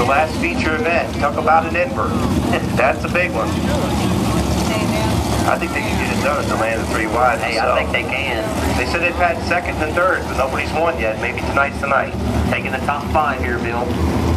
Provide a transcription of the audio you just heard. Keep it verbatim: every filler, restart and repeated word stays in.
the last feature event. Talk about an invert. That's a big one. I think they can get it done at the land of three wide. Hey, so. I think they can. They said they've had second and third, but nobody's won yet. Maybe tonight's the night. Taking the top five here, Bill.